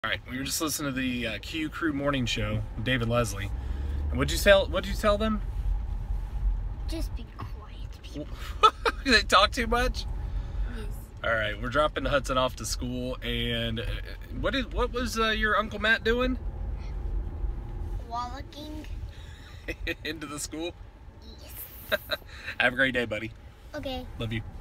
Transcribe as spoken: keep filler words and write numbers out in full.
All right, we were just listening to the uh, Q Crew morning show with David Leslie. And what'd you tell? What'd you tell them? Just be quiet, people. They talk too much. Yes. All right, we're dropping Hudson off to school, and uh, what is what was uh, your Uncle Matt doing? Walking. Into the school. Yes. Have a great day, buddy. Okay. Love you.